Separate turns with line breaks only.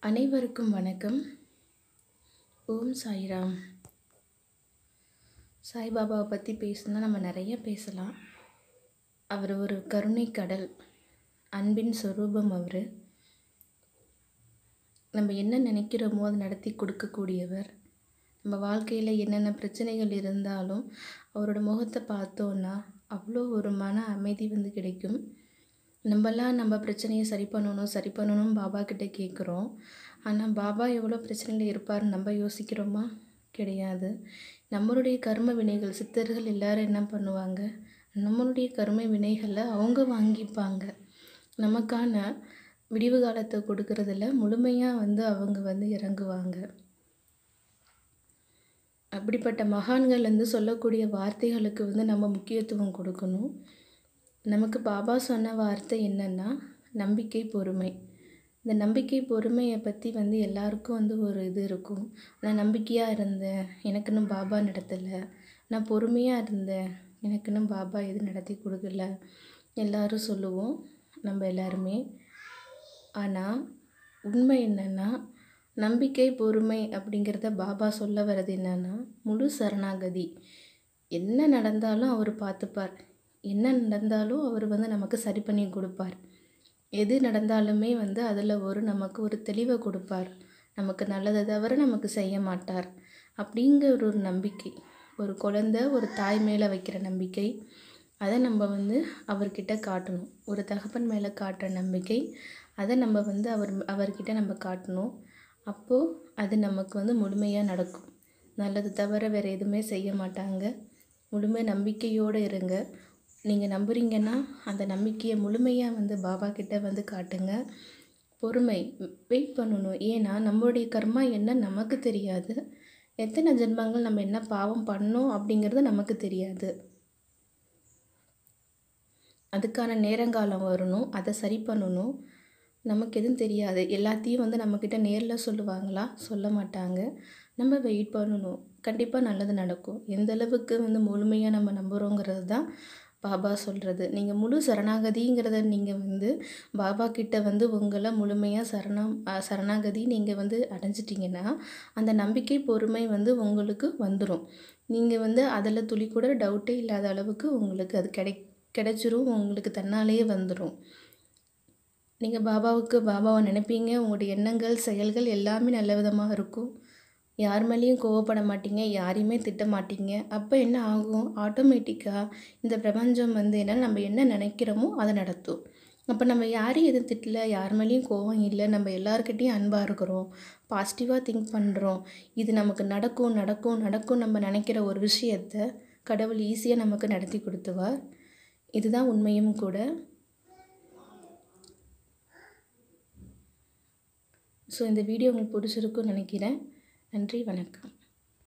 அனைவருக்கும் வணக்கம். ஓம் சாய்ராம். சாய்பாபாவை பற்றி பேசணுன்னா நம்ம நிறைய பேசலாம். அவர் ஒரு கருணை கடல், அன்பின் சொரூபம். அவர் நம்ம என்ன நினைக்கிறோமோ அதை நடத்தி கொடுக்கக்கூடியவர். நம்ம வாழ்க்கையில் என்னென்ன பிரச்சனைகள் இருந்தாலும் அவரோட முகத்தை பார்த்தோன்னா அவ்வளோ ஒரு மன அமைதி கிடைக்கும். நம்மலாம் நம்ம பிரச்சனையை சரி பண்ணணும் பாபா கிட்டே கேட்குறோம். ஆனால் பாபா எவ்வளோ பிரச்சனையில் இருப்பார்னு நம்ம யோசிக்கிறோமா? கிடையாது. நம்மளுடைய கர்ம வினைகள், சித்தர்கள் எல்லோரும் என்ன பண்ணுவாங்க, நம்மளுடைய கர்ம வினைகளை அவங்க வாங்கிப்பாங்க. நமக்கான விடிவு காலத்தை கொடுக்கறதில்ல முழுமையாக அவங்க இறங்குவாங்க. அப்படிப்பட்ட மகான்கள் சொல்லக்கூடிய வார்த்தைகளுக்கு நம்ம முக்கியத்துவம் கொடுக்கணும். நமக்கு பாபா சொன்ன வார்த்தை என்னென்னா நம்பிக்கை, பொறுமை. இந்த நம்பிக்கை பொறுமையை பற்றி எல்லாருக்கும் ஒரு இது இருக்கும். நான் நம்பிக்கையாக இருந்தேன், எனக்குன்னு பாபா நடத்தலை. நான் பொறுமையாக இருந்தேன், எனக்குன்னு பாபா எதுவும் நடத்தி கொடுக்கல எல்லோரும் சொல்லுவோம், நம்ம எல்லாருமே. ஆனால் உண்மை என்னென்னா, நம்பிக்கை பொறுமை அப்படிங்கிறத பாபா சொல்ல வர்றது என்னென்னா முழு சரணாகதி. என்ன நடந்தாலும் அவர் பார்த்துப்பார், என்ன நடந்தாலும் அவர் நமக்கு சரி பண்ணி கொடுப்பார். எது நடந்தாலுமே அதில் நமக்கு ஒரு தெளிவை கொடுப்பார். நமக்கு நல்லதை தவிர நமக்கு செய்ய மாட்டார் அப்படிங்கிற ஒரு நம்பிக்கை. ஒரு குழந்தை ஒரு தாய் மேலே வைக்கிற நம்பிக்கை, அதை நம்ம அவர்கிட்ட காட்டணும். ஒரு தகப்பன் மேலே காட்டுற நம்பிக்கை, அதை நம்ம அவர்கிட்ட நம்ம காட்டணும். அப்போது அது நமக்கு முழுமையாக நடக்கும். நல்லது தவிர வேறு எதுவுமே செய்ய மாட்டாங்க. முழுமை நம்பிக்கையோடு இருங்க. நீங்கள் நம்புறீங்கன்னா அந்த நம்பிக்கையை முழுமையாக பாபா கிட்ட காட்டுங்க. பொறுமை, வெயிட் பண்ணணும். ஏன்னா நம்மளுடைய கர்மா என்ன நமக்கு தெரியாது. எத்தனை ஜென்மங்கள் நம்ம என்ன பாவம் பண்ணோம் அப்படிங்கிறது நமக்கு தெரியாது. அதுக்கான நேரங்காலம் வரணும், அதை சரி பண்ணணும். நமக்கு எதுவும் தெரியாது. எல்லாத்தையும் நம்மக்கிட்ட நேரில் சொல்லுவாங்களா? சொல்ல மாட்டாங்க. நம்ம வெயிட் பண்ணணும். கண்டிப்பாக நல்லது நடக்கும். எந்த அளவுக்கு முழுமையாக நம்ம நம்புகிறோங்கிறது தான் பாபா சொல்கிறது. நீங்கள் முழு சரணாகதிங்கிறத நீங்கள் பாபா கிட்ட உங்களை முழுமையாக சரணாகதி நீங்கள் அடைஞ்சிட்டிங்கன்னா அந்த நம்பிக்கை பொறுமை உங்களுக்கு வந்துடும். நீங்கள் அதில் துளி கூட டவுட்டே இல்லாத அளவுக்கு உங்களுக்கு அது கிடைச்சிரும். உங்களுக்கு தன்னாலேயே வந்துடும். நீங்கள் பாபாவை நினைப்பீங்க. உங்களுடைய எண்ணங்கள், செயல்கள் எல்லாமே நல்ல விதமாக இருக்கும். யார் மேலேயும் கோவப்பட மாட்டீங்க, யாரையுமே திட்ட மாட்டீங்க. அப்போ என்ன ஆகும்? ஆட்டோமேட்டிக்காக இந்த பிரபஞ்சம் என்ன நம்ம என்ன நினைக்கிறோமோ அதை நடத்தும். அப்போ நம்ம யாரையும் எதுவும் திட்டல, யார் மேலேயும் கோவம் இல்லை, நம்ம எல்லாருக்கிட்டையும் அன்பாக இருக்கிறோம், பாசிட்டிவாக திங்க் பண்ணுறோம். இது நமக்கு நடக்கும் நம்ம நினைக்கிற ஒரு விஷயத்தை கடவுள் ஈஸியாக நமக்கு நடத்தி கொடுத்துவார். இதுதான் உண்மையும் கூட. ஸோ இந்த வீடியோ உங்களுக்கு பிடிச்சிருக்குன்னு நினைக்கிறேன். நன்றி, வணக்கம்.